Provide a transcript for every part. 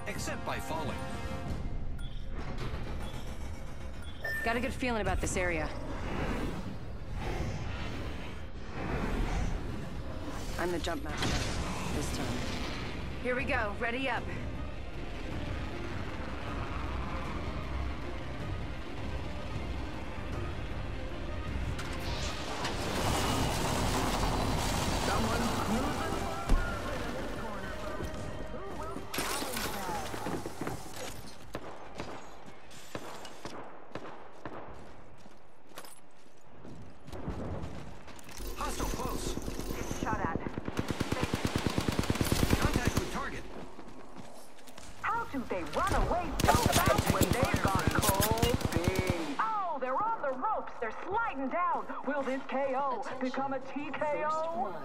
except by falling. Got a good feeling about this area. I'm the jump master this time. Here we go. Ready up. Hostile close. It's shot at. Contact with target. How do they run away so fast when they've got cold feet? Oh, they're on the ropes. They're sliding down. Will this KO become a TKO?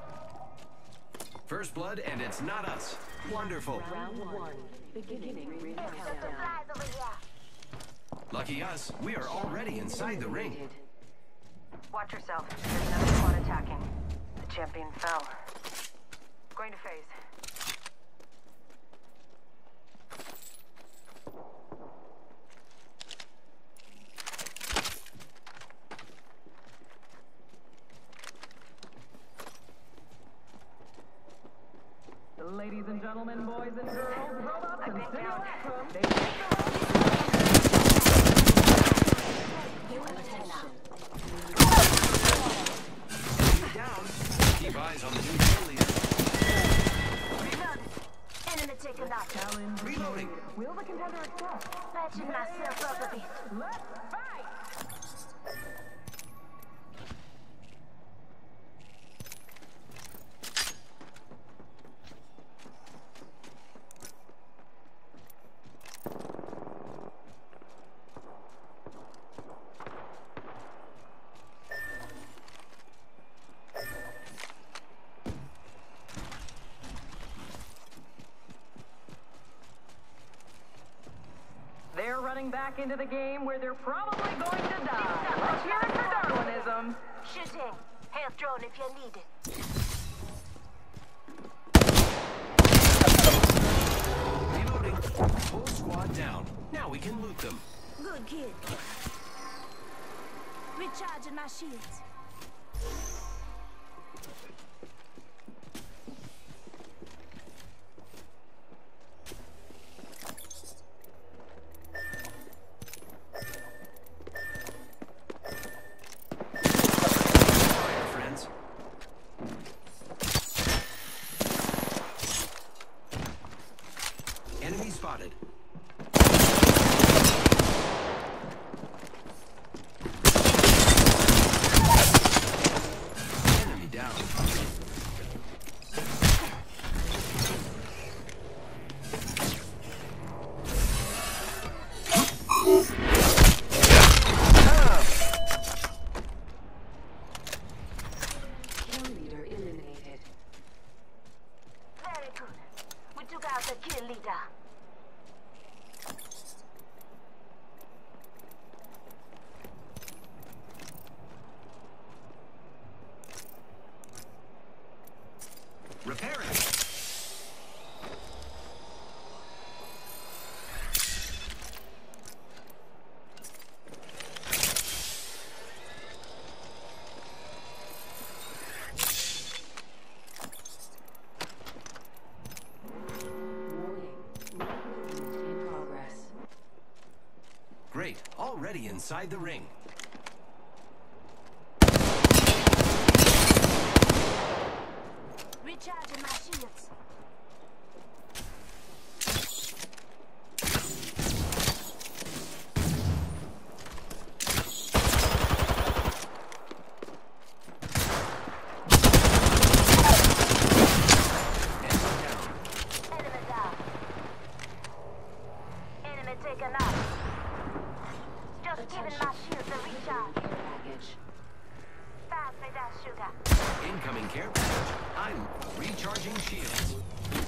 First blood, and it's not us. Wonderful. Round 1. Beginning ring countdown. Lucky us, we are already inside the ring. Watch yourself. There's another squad attacking. The champion fell. Going to phase. Ladies and gentlemen, boys and girls, robots and I've been down. simulacrum, they Enemy down. Keep eyes on the new kill leader. Reloaded. Enemy taken out. challenge. Reloading. Will the contender accept? Patching myself up a bit. Let's fight! They're running back into the game where they're probably going to die. Let's hear it for Darwinism. Shooting. Health drone if you need it. Reloading. Full squad down. Now we can loot them. Good kid. Recharging my shields. Fire, friends. Enemy spotted. Enemy down. Kill leader eliminated. Very good. We took out the kill leader. Repairing. Warning. Movement in progress. Great. Already inside the ring. Recharging my shields. Enemy down. Enemy down. Enemy taken out. Just giving my shields a recharge. Care package. Pass me that sugar. Incoming care package. I'm recharging shields.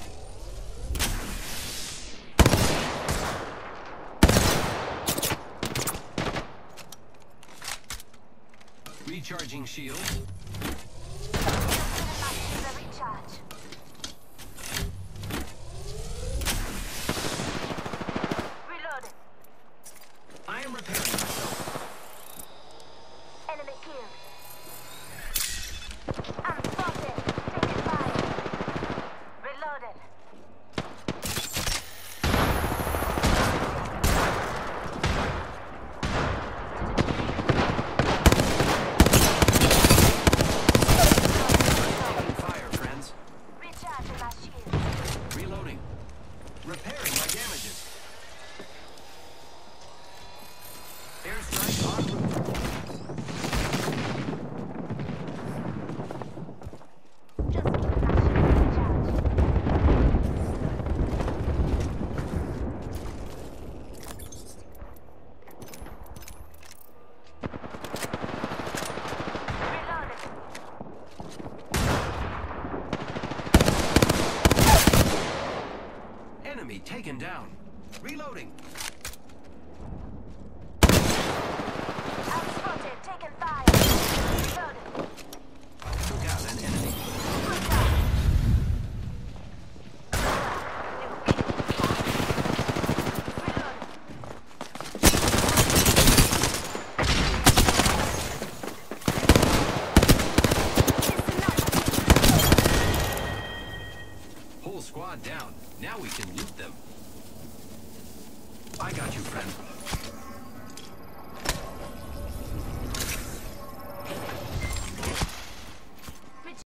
Recharging shields. Giving my shields a recharge. Repairing my damages. Airstrike en route. Just keeping my shields recharged. Reloaded. Enemy taken down. Reloading. Outspotted, taking fire. Reloaded. Took out an enemy. Good job. Reloaded. Whole squad down. Now we can loot them. I got you, friend.